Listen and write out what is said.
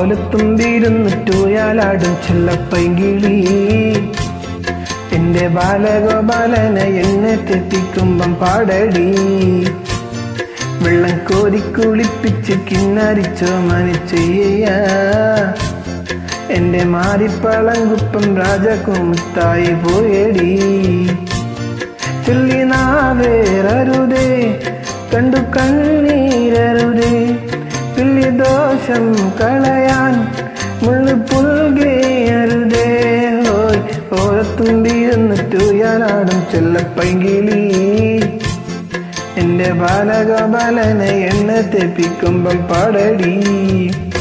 ഓലത്തുമ്പിരുന്നിട്ടൂയാലാടും ചെല്ലപ്പൈങ്കിളി എന്റെ ബാലഗോപാലനെ എന്നെ തെറ്റിക്കുമ്പം പാടടി വെള്ളം കോരി കുളിപ്പിച്ച് കിന്നരിച്ചോ മനച്ചെയ്യ എന്റെ മാരിപ്പളങ്കുപ്പം രാജകുമുത്തായി പോയടി ചൊല്ലി നാവേറരുതേ കണ്ടു കണ്ണീരരുതേ ചൊല്ലി ദോഷം കളയാൻ മുള്ളു പുൽകയരുതേ ഹോയ് ഓരത്തുമ്പിരുന്നിട്ടൂയാലാടും ചെല്ലപ്പൈങ്കിളി എന്റെ ബാലഗോപാലനെ എന്നെ തെപ്പിക്കുമ്പം പാടടി